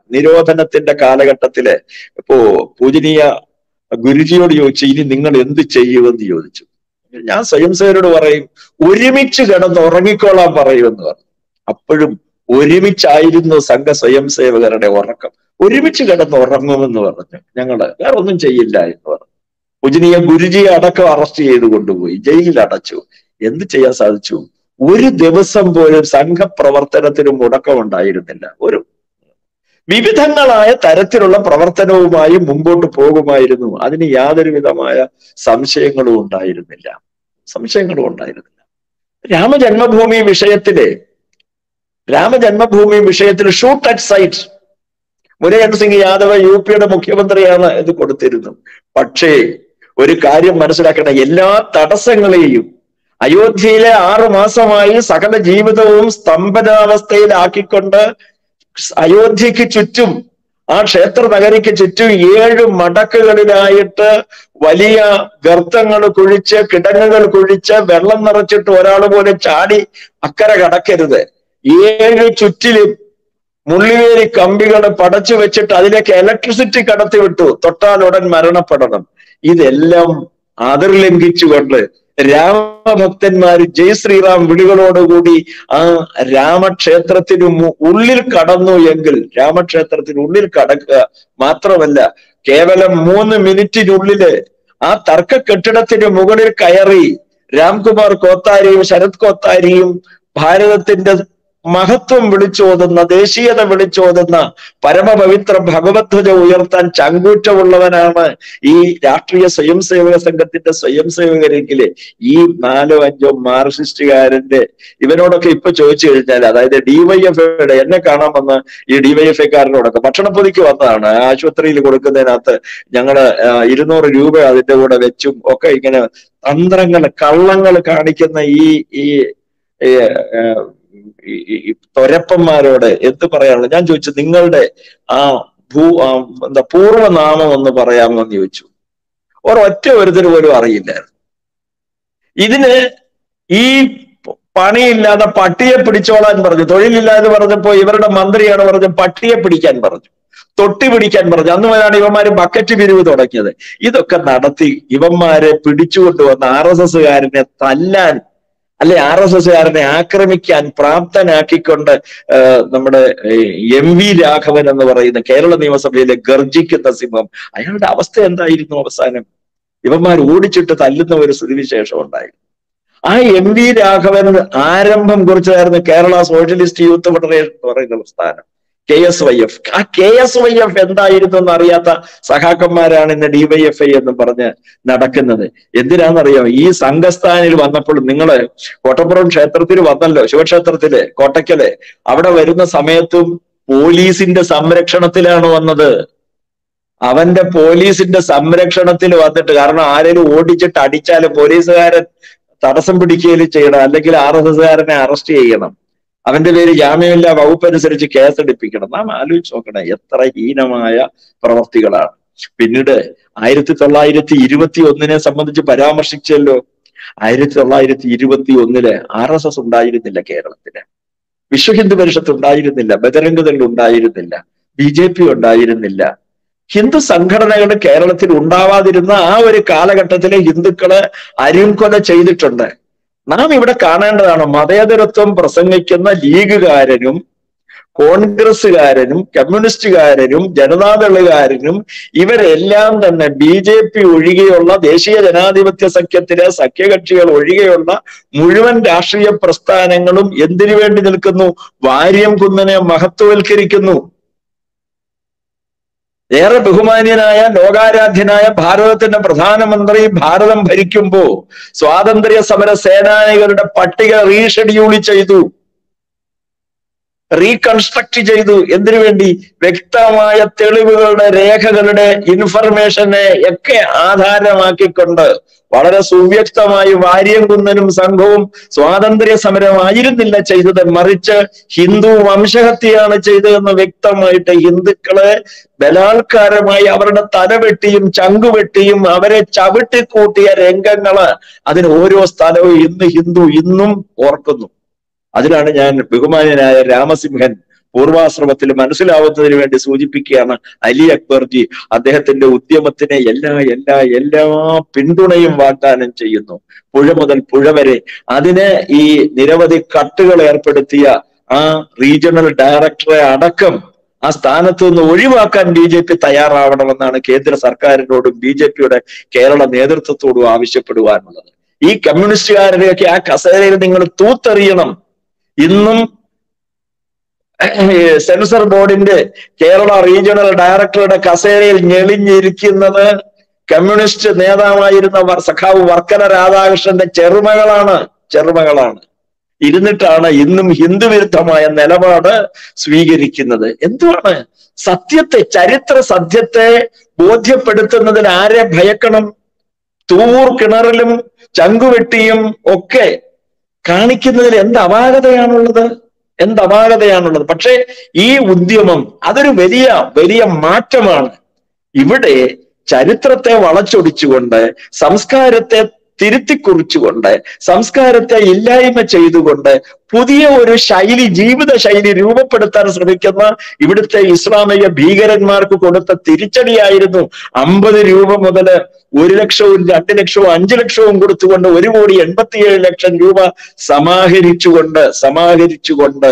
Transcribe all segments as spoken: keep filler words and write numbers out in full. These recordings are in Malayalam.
നിരോധനത്തിന്റെ കാലഘട്ടത്തില് ഇപ്പോ പൂജനീയ ഗുരുജിയോട് ചോദിച്ചു, ഇനി നിങ്ങൾ എന്ത് ചെയ്യുമെന്ന് ചോദിച്ചു. ഞാൻ സ്വയം സേവരോട് പറയും, ഒരുമിച്ച് കിടന്ന് ഉറങ്ങിക്കോളാൻ പറയുമെന്ന് പറഞ്ഞു. അപ്പോഴും ഒരുമിച്ചായിരുന്നു സംഘ സ്വയം സേവകരുടെ ഉറക്കം. ഒരുമിച്ച് കിടന്ന് ഉറങ്ങുമെന്ന് പറഞ്ഞു. ഞങ്ങള് വേറെ ഒന്നും ചെയ്യില്ല എന്ന് പറഞ്ഞു. പൂജനീയ ഗുരുജിയെ അടക്കം അറസ്റ്റ് ചെയ്ത് കൊണ്ടുപോയി, ജയിലിൽ അടച്ചു. എന്ത് ചെയ്യാൻ സാധിച്ചു? ഒരു ദിവസം പോലും സംഘപ്രവർത്തനത്തിന് മുടക്കം ഉണ്ടായിരുന്നില്ല. ഒരു വിവിധങ്ങളായ തരത്തിലുള്ള പ്രവർത്തനവുമായി മുമ്പോട്ട് പോകുമായിരുന്നു. അതിന് യാതൊരു വിധമായ സംശയങ്ങളും ഉണ്ടായിരുന്നില്ല സംശയങ്ങളും ഉണ്ടായിരുന്നില്ല രാമജന്മഭൂമി വിഷയത്തിലെ രാമജന്മഭൂമി വിഷയത്തിൽ shoot at sight Muralidhar Singh Yadav U പിയുടെ മുഖ്യമന്ത്രിയാണ് ഇത് കൊടുത്തിരുന്നത്. പക്ഷേ ഒരു കാര്യം മനസ്സിലാക്കണം, എല്ലാ തടസ്സങ്ങളെയും അയോധ്യയിലെ ആറു മാസമായി സകല ജീവിതവും സ്തംഭനാവസ്ഥയിലാക്കിക്കൊണ്ട് അയോധ്യക്ക് ചുറ്റും, ആ ക്ഷേത്ര നഗരിക്ക് ചുറ്റും ഏഴ് മടക്കുകളിലായിട്ട് വലിയ ഗർത്തങ്ങൾ കുഴിച്ച്, കിടങ്ങുകൾ കുഴിച്ച്, വെള്ളം നിറച്ചിട്ട് ഒരാൾ പോലെ ചാടി അക്കരെ കടക്കരുത്. ഏഴ് ചുറ്റിലും മുള്ളിവേലി കമ്പികൾ പടച്ചു വെച്ചിട്ട് അതിലേക്ക് ഇലക്ട്രിസിറ്റി കടത്തി വിട്ടു. തൊട്ടാലുടൻ മരണപ്പെടണം. ഇതെല്ലാം അതിർലംഘിച്ചുകൊണ്ട് രാമഭക്തന്മാര് ജയ് ശ്രീറാം വിളികളോടുകൂടി ആ രാമക്ഷേത്രത്തിനു ഉള്ളിൽ കടന്നു എങ്കിൽ, രാമക്ഷേത്രത്തിനുള്ളിൽ കടക്കുക മാത്രമല്ല, കേവലം മൂന്ന് മിനിറ്റിനുള്ളില് ആ തർക്ക കെട്ടിടത്തിന് മുകളിൽ കയറി രാംകുമാർ കോത്താരിയും ശരത് കോത്താരിയും ഭാരതത്തിന്റെ മഹത്വം വിളിച്ചോതുന്ന, ദേശീയത വിളിച്ചോതുന്ന, പരമപവിത്ര ഭഗവധ്വജ ഉയർത്താൻ ചങ്കൂറ്റമുള്ളവനാണ് ഈ രാഷ്ട്രീയ സ്വയം സേവക സംഘത്തിന്റെ സ്വയം സേവകരെങ്കില് ഈ നാലോ അഞ്ചോ മാർക്സിസ്റ്റുകാരന്റെ ഇവനോടൊക്കെ ഇപ്പൊ ചോദിച്ചു കഴിഞ്ഞാൽ, അതായത് ഡിവൈഎഫ്ഐയുടെ എന്നെ കാണാൻ വന്ന ഈ ഡിവൈഎഫ്ഐക്കാരനോടൊക്കെ ഭക്ഷണപ്പൊതിക്ക് വന്നതാണ്. ആശുപത്രിയിൽ കൊടുക്കുന്നതിനകത്ത് ഞങ്ങള് ഇരുന്നൂറ് രൂപ അതിന്റെ കൂടെ വെച്ചും ഒക്കെ ഇങ്ങനെ തന്ത്രങ്ങൾ, കള്ളങ്ങൾ കാണിക്കുന്ന ഈ ഈ ഈ തൊരപ്പന്മാരോട് എന്ത് പറയാനുള്ളത്? ഞാൻ ചോദിച്ചു, നിങ്ങളുടെ ആ ഭൂ എന്താ പൂർവ്വനാമം ഒന്ന് പറയാമോ എന്ന് ചോദിച്ചു. ഒരൊറ്റ ഒരുത്തര് പോലും അറിയില്ലായിരുന്നു. ഇതിന് ഈ പണിയില്ലാതെ പട്ടിയെ പിടിച്ചോളാൻ പറഞ്ഞു. തൊഴിലില്ലാതെ പറഞ്ഞപ്പോ ഇവരുടെ മന്ത്രിയാണ് പറഞ്ഞു പട്ടിയെ പിടിക്കാൻ പറഞ്ഞു, തൊട്ടി പിടിക്കാൻ പറഞ്ഞു. അന്ന് മുതലാണ് ഇവന്മാര് ബക്കറ്റ് പിരിവ് തുടങ്ങിയത്. ഇതൊക്കെ നടത്തി ഇവന്മാരെ പിടിച്ചുകൊണ്ടുവന്ന ആർ എസ് എസ്സുകാരനെ തല്ലാൻ, അല്ലെ ആർ എസ് എസ്സുകാരനെ ആക്രമിക്കാൻ പ്രാപ്തനാക്കിക്കൊണ്ട് നമ്മുടെ എം വി രാഘവൻ എന്ന് പറയുന്ന കേരള നിയമസഭയിലെ ഗർജിക്കുന്ന സിംഹം, അയാളുടെ അവസ്ഥ എന്തായിരുന്നു? അവസാനം ഇവന്മാർ ഓടിച്ചിട്ട് തല്ലുന്ന ഒരു സ്ഥിതിവിശേഷം ഉണ്ടായിരുന്നു. ആ എം വി രാഘവൻ ആരംഭം കുറിച്ചായിരുന്നു കേരള സോഷ്യലിസ്റ്റ് യൂത്ത് ഫെഡറേഷൻ എന്ന് പറയുന്ന പ്രസ്ഥാനം, കെ എസ് വൈ എഫ്. ആ കെ എസ് വൈ എഫ് എന്തായിരുന്നു എന്ന് അറിയാത്ത സഖാക്കന്മാരാണ് ഇന്ന് ഡിവൈഎഫ്ഐ എന്ന് പറഞ്ഞ് നടക്കുന്നത്. എന്തിനാണെന്നറിയാം? ഈ സംഘസ്ഥാനിൽ വന്നപ്പോൾ നിങ്ങള് കോട്ടപ്പുറം ക്ഷേത്രത്തിൽ വന്നല്ലോ, ശിവക്ഷേത്രത്തില് കോട്ടയ്ക്കല്, അവിടെ വരുന്ന സമയത്തും പോലീസിന്റെ സംരക്ഷണത്തിലാണ് വന്നത്. അവന്റെ പോലീസിന്റെ സംരക്ഷണത്തിൽ വന്നിട്ട്, കാരണം ആരെങ്കിലും ഓടിച്ചിട്ട് അടിച്ചാലും പോലീസുകാരൻ തടസ്സം പിടിക്കുകയും ചെയ്യണം, അല്ലെങ്കിൽ ആർ എസ് എസ്സുകാരനെ അറസ്റ്റ് ചെയ്യണം, അവന്റെ പേര് ജാമ്യമില്ലാ വകുപ്പ് അനുസരിച്ച് കേസെടുപ്പിക്കണം. നാം ആലോചിച്ച് നോക്കണം എത്ര ഹീനമായ പ്രവർത്തികളാണ്. പിന്നീട് ആയിരത്തി തൊള്ളായിരത്തി ഇരുപത്തി ഒന്നിനെ സംബന്ധിച്ച് പരാമർശിച്ചല്ലോ. ആയിരത്തി തൊള്ളായിരത്തി ഇരുപത്തി ഒന്നില് ആർ എസ് എസ് ഉണ്ടായിരുന്നില്ല കേരളത്തിന്, വിശ്വ ഹിന്ദു പരിഷത്ത് ഉണ്ടായിരുന്നില്ല, ബജരംഗ് ദൾ ഉണ്ടായിരുന്നില്ല, ബി ജെ പി ഉണ്ടായിരുന്നില്ല. ഹിന്ദു സംഘടനകൾ കേരളത്തിൽ ഉണ്ടാവാതിരുന്ന ആ ഒരു കാലഘട്ടത്തിലെ ഹിന്ദുക്കളെ അരിംകൊല ചെയ്തിട്ടുണ്ട്. നാം ഇവിടെ കാണേണ്ടതാണ്, മതേതരത്വം പ്രസംഗിക്കുന്ന ലീഗുകാരനും കോൺഗ്രസ്സുകാരനും കമ്മ്യൂണിസ്റ്റുകാരനും ജനതാദളുകാരനും ഇവരെല്ലാം തന്നെ ബി ജെ പി ഒഴികെയുള്ള ദേശീയ ജനാധിപത്യ സഖ്യത്തിലെ സഖ്യകക്ഷികൾ ഒഴികെയുള്ള മുഴുവൻ രാഷ്ട്രീയ പ്രസ്ഥാനങ്ങളും എന്തിനു വേണ്ടി നിൽക്കുന്നു? വാര്യം കുന്നനെ മഹത്വവൽക്കരിക്കുന്നു. ഏറെ ബഹുമാന്യനായ ലോകാരാധ്യനായ ഭാരതത്തിന്റെ പ്രധാനമന്ത്രി ഭാരതം ഭരിക്കുമ്പോ സ്വാതന്ത്ര്യ സമര സേനാനികളുടെ പട്ടിക റീഷെഡ്യൂൾ ചെയ്തു, റീകൺസ്ട്രക്ട് ചെയ്തു. എന്തിനു വേണ്ടി? വ്യക്തമായ തെളിവുകളുടെ, രേഖകളുടെ, ഇൻഫർമേഷനെ ഒക്കെ ആധാരമാക്കിക്കൊണ്ട് വളരെ സുവ്യക്തമായി വാര്യംകുന്നനും സംഘവും സ്വാതന്ത്ര്യ സമരമായിരുന്നില്ല ചെയ്തത്, മറിച്ച് ഹിന്ദു വംശഹത്യയാണ് ചെയ്തതെന്ന് വ്യക്തമായിട്ട് ഹിന്ദുക്കളെ ബലാത്കാരമായി അവരുടെ തലവെട്ടിയും ചങ്കുവെട്ടിയും അവരെ ചവിട്ടിക്കൂട്ടിയ രംഗങ്ങള് അതിന് ഓരോ സ്ഥലവും ഇന്ന് ഹിന്ദു ഇന്നും ഓർക്കുന്നു. അതിലാണ് ഞാൻ ബഹുമാന്യനായ രാമസിംഹൻ പൂർവാശ്രമത്തിൽ മനസ്സിലാവുന്നതിന് വേണ്ടി സൂചിപ്പിക്കുകയാണ് അലി അക്ബർജി അദ്ദേഹത്തിന്റെ ഉദ്യമത്തിന് എല്ലാ എല്ലാ എല്ലാ പിന്തുണയും വാഗ്ദാനം ചെയ്യുന്നു. പുഴ മുതൽ പുഴ വരെ അതിന് ഈ നിരവധി കട്ടുകൾ ഏർപ്പെടുത്തിയ ആ റീജിയണൽ ഡയറക്ടറെ അടക്കം ആ സ്ഥാനത്ത് നിന്ന് ഒഴിവാക്കാൻ ബി ജെ പി തയ്യാറാവണമെന്നാണ് കേന്ദ്ര സർക്കാരിനോടും ബി ജെ പിയുടെ കേരള നേതൃത്വത്തോടും ആവശ്യപ്പെടുവാനുള്ളത്. ഈ കമ്മ്യൂണിസ്റ്റുകാരുടെയൊക്കെ ആ കസേരയിൽ നിങ്ങൾ തൂത്തെറിയണം. ഇന്നും സെൻസർ ബോർഡിന്റെ കേരള റീജിയണൽ ഡയറക്ടറുടെ കസേരയിൽ ഞെളിഞ്ഞിരിക്കുന്നത് കമ്മ്യൂണിസ്റ്റ് നേതാവായിരുന്ന സഖാവ് വർക്കല രാധാകൃഷ്ണന്റെ ചെറുമകളാണ് ചെറുമകളാണ് ഇരുന്നിട്ടാണ് ഇന്നും ഹിന്ദുവിരുദ്ധമായ നിലപാട് സ്വീകരിക്കുന്നത്. എന്തുവാണ്? സത്യത്തെ, ചരിത്ര സത്യത്തെ ബോധ്യപ്പെടുത്തുന്നതിൽ ആരെ ഭയക്കണം? തൂർ കിണറിലും ചങ്കുവെട്ടിയും ഒക്കെ കാണിക്കുന്നതിൽ എന്ത് അപാകതയാണുള്ളത്? എന്ത് അപാകതയാണുള്ളത്? പക്ഷേ ഈ ഉദ്യമം അതൊരു വലിയ വലിയ മാറ്റമാണ്. ഇവിടെ ചരിത്രത്തെ വളച്ചൊടിച്ചുകൊണ്ട്, സംസ്കാരത്തെ തിരുത്തിക്കുറിച്ചുകൊണ്ട്, സംസ്കാരത്തെ ഇല്ലായ്മ ചെയ്തുകൊണ്ട് പുതിയ ഒരു ശൈലി, ജീവിത ശൈലി രൂപപ്പെടുത്താൻ ശ്രമിക്കുന്ന ഇവിടുത്തെ ഇസ്ലാമിക ഭീകരന്മാർക്ക് കൊടുത്ത തിരിച്ചടിയായിരുന്നു അമ്പത് രൂപ മുതൽ ഒരു ലക്ഷവും രണ്ട് ലക്ഷവും അഞ്ചു ലക്ഷവും കൊടുത്തുകൊണ്ട് ഒരു കോടി എൺപത്തിയേഴ് ലക്ഷം രൂപ സമാഹരിച്ചുകൊണ്ട് സമാഹരിച്ചുകൊണ്ട്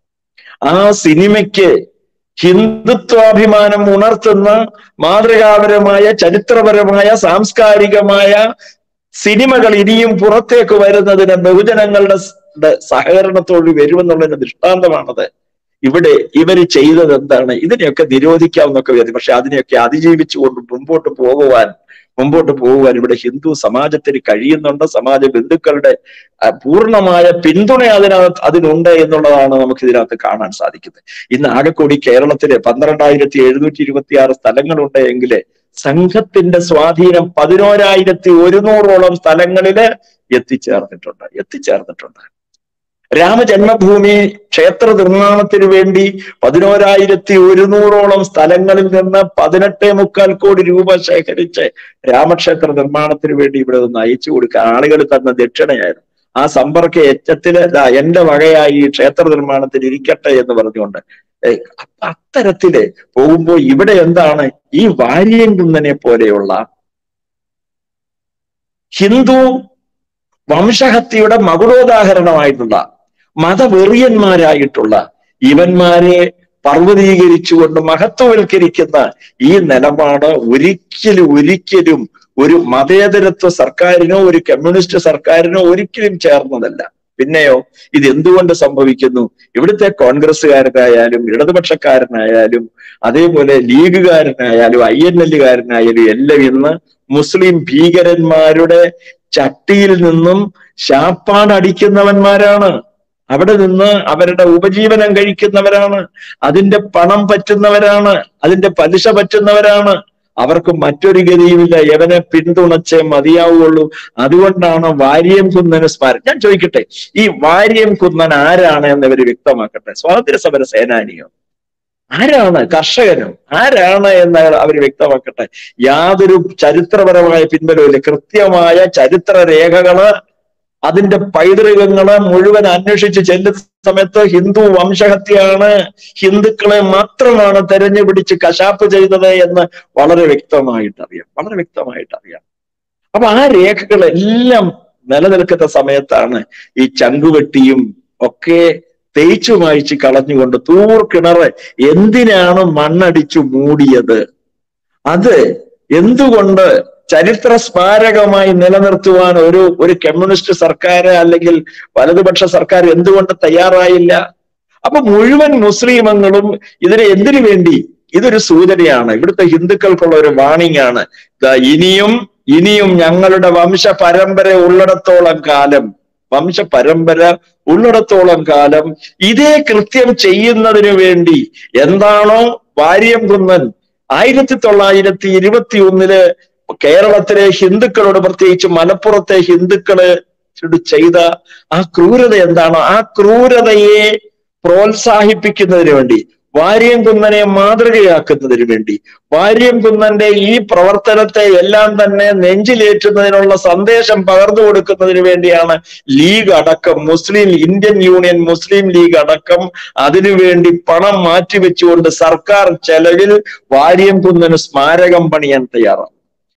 ആ സിനിമയ്ക്ക് ഹിന്ദുത്വാഭിമാനം ഉണർത്തുന്ന മാതൃകാപരമായ, ചരിത്രപരമായ, സാംസ്കാരികമായ സിനിമകൾ ഇനിയും പുറത്തേക്ക് വരുന്നതിന് ബഹുജനങ്ങളുടെ സഹകരണത്തോട് വരുമെന്നുള്ളതിന്റെ ദൃഷ്ടാന്തമാണത്. ഇവിടെ ഇവർ ചെയ്തത് എന്താണ്? ഇതിനെയൊക്കെ നിരോധിക്കാമെന്നൊക്കെ വരും. പക്ഷെ അതിനെയൊക്കെ അതിജീവിച്ചുകൊണ്ട് മുമ്പോട്ട് പോകുവാൻ മുമ്പോട്ട് പോകുവാൻ ഇവിടെ ഹിന്ദു സമാജത്തിന് കഴിയുന്നുണ്ട്. സമാജ ബന്ധുക്കളുടെ പൂർണ്ണമായ പിന്തുണ അതിനകത്ത് അതിനുണ്ട് എന്നുള്ളതാണ് നമുക്ക് ഇതിനകത്ത് കാണാൻ സാധിക്കുന്നത്. ഇന്ന് ആകെക്കൂടി കേരളത്തില് പന്ത്രണ്ടായിരത്തി എഴുന്നൂറ്റി ഇരുപത്തി ആറ് സ്ഥലങ്ങളുണ്ട് എങ്കില് സംഘത്തിന്റെ സ്വാധീനം പതിനോരായിരത്തി ഒരുന്നൂറോളം സ്ഥലങ്ങളില് എത്തിച്ചേർന്നിട്ടുണ്ട് എത്തിച്ചേർന്നിട്ടുണ്ട് രാമജന്മഭൂമി ക്ഷേത്ര നിർമ്മാണത്തിന് വേണ്ടി പതിനോരായിരത്തി ഒരുന്നൂറോളം സ്ഥലങ്ങളിൽ നിന്ന് പതിനെട്ടേ മുക്കാൽ കോടി രൂപ ശേഖരിച്ച് രാമക്ഷേത്ര നിർമ്മാണത്തിന് വേണ്ടി ഇവിടെ നിന്ന് അയച്ചു കൊടുക്കുക ആളുകൾ തന്ന ദക്ഷിണയായിരുന്നു. ആ സമ്പർക്ക യജ്ഞത്തില് എന്റെ വകയായി ഈ ക്ഷേത്ര നിർമ്മാണത്തിന് ഇരിക്കട്ടെ എന്ന് പറഞ്ഞുകൊണ്ട് അത്തരത്തില് പോകുമ്പോൾ ഇവിടെ എന്താണ് ഈ വാര്യംകുന്നനെ പോലെയുള്ള ഹിന്ദു വംശഹത്യയുടെ മകുടോദാഹരണമായിട്ടുള്ള മതവെറിയന്മാരായിട്ടുള്ള ഇവന്മാരെ പർവ്വതീകരിച്ചുകൊണ്ട് മഹത്വവൽക്കരിക്കുന്ന ഈ നിലപാട് ഒരിക്കലും ഒരിക്കലും ഒരു മതേതരത്വ സർക്കാരിനോ ഒരു കമ്മ്യൂണിസ്റ്റ് സർക്കാരിനോ ഒരിക്കലും ചേർന്നതല്ല. പിന്നെയോ ഇത് എന്തുകൊണ്ട് സംഭവിക്കുന്നു? ഇവിടുത്തെ കോൺഗ്രസ്സുകാരനായാലും ഇടതുപക്ഷക്കാരനായാലും അതേപോലെ ലീഗുകാരനായാലും ഐ എൻ എല്ലുകാരനായാലും എല്ലാം ഇന്ന് മുസ്ലിം ഭീകരന്മാരുടെ ചട്ടിയിൽ നിന്നും ശാപ്പാടടിക്കുന്നവന്മാരാണ്. അവിടെ നിന്ന് അവരുടെ ഉപജീവനം കഴിക്കുന്നവരാണ്, അതിന്റെ പണം പറ്റുന്നവരാണ്, അതിന്റെ പലിശ പറ്റുന്നവരാണ്. അവർക്ക് മറ്റൊരു ഗതിയുമില്ല, യവനെ പിന്തുണച്ചേ മതിയാവുള്ളൂ. അതുകൊണ്ടാണ് വാര്യംകുന്നന് സ്മാരകം. ഞാൻ ചോദിക്കട്ടെ, ഈ വാര്യംകുന്നൻ ആരാണ് എന്നിവര് വ്യക്തമാക്കട്ടെ. സ്വാതന്ത്ര്യ സമര സേനാനിയോ? ആരാണ്? കർഷകനോ? ആരാണ് എന്ന് അവർ വ്യക്തമാക്കട്ടെ. യാതൊരു ചരിത്രപരമായ പിൻബലമില്ല. കൃത്യമായ ചരിത്ര രേഖകള്, അതിന്റെ പൈതൃകങ്ങള് മുഴുവൻ അന്വേഷിച്ച് ചെല്ലുന്ന സമയത്ത് ഹിന്ദു വംശഹത്യയാണ്, ഹിന്ദുക്കളെ മാത്രമാണ് തെരഞ്ഞുപിടിച്ച് കശാപ്പ് ചെയ്തത് എന്ന് വളരെ വ്യക്തമായിട്ടറിയാം വളരെ വ്യക്തമായിട്ടറിയാം അപ്പൊ ആ രേഖകളെല്ലാം നിലനിൽക്കുന്ന സമയത്താണ് ഈ ചങ്കുവെട്ടിയും ഒക്കെ തേച്ചു മായ്ച്ച് കളഞ്ഞുകൊണ്ട് തൂർ കിണറ് എന്തിനാണ് മണ്ണടിച്ചു മൂടിയത്? അത് എന്തുകൊണ്ട് ചരിത്ര സ്മാരകമായി നിലനിർത്തുവാൻ ഒരു ഒരു കമ്മ്യൂണിസ്റ്റ് സർക്കാർ അല്ലെങ്കിൽ വലതുപക്ഷ സർക്കാർ എന്തുകൊണ്ട് തയ്യാറായില്ല? അപ്പൊ മുഴുവൻ മുസ്ലിമങ്ങളും ഇതിന് എന്തിനു വേണ്ടി? ഇതൊരു സൂചനയാണ്, ഇവിടുത്തെ ഹിന്ദുക്കൾക്കുള്ള ഒരു വാണിംഗ് ആണ്. ഇനിയും ഇനിയും ഞങ്ങളുടെ വംശ പരമ്പര ഉള്ളിടത്തോളം കാലം വംശ പരമ്പര ഉള്ളിടത്തോളം കാലം ഇതേ കൃത്യം ചെയ്യുന്നതിന് വേണ്ടി എന്താണോ വാര്യംകുന്നൻ ആയിരത്തി തൊള്ളായിരത്തി ഇരുപത്തി ഒന്നില് കേരളത്തിലെ ഹിന്ദുക്കളോട്, പ്രത്യേകിച്ച് മലപ്പുറത്തെ ഹിന്ദുക്കള് ചെയ്ത ആ ക്രൂരത എന്താണോ, ആ ക്രൂരതയെ പ്രോത്സാഹിപ്പിക്കുന്നതിന് വേണ്ടി വാര്യംകുന്നനെ മാതൃകയാക്കുന്നതിന് വേണ്ടി, വാര്യംകുന്നന്റെ ഈ പ്രവർത്തനത്തെ എല്ലാം തന്നെ നെഞ്ചിലേറ്റുന്നതിനുള്ള സന്ദേശം പകർന്നു കൊടുക്കുന്നതിന് വേണ്ടിയാണ് ലീഗ് അടക്കം, Muslim Indian Union Muslim League അടക്കം അതിനുവേണ്ടി പണം മാറ്റിവെച്ചുകൊണ്ട് സർക്കാർ ചെലവിൽ വാര്യംകുന്നന് സ്മാരകം പണിയാൻ തയ്യാറാണ്.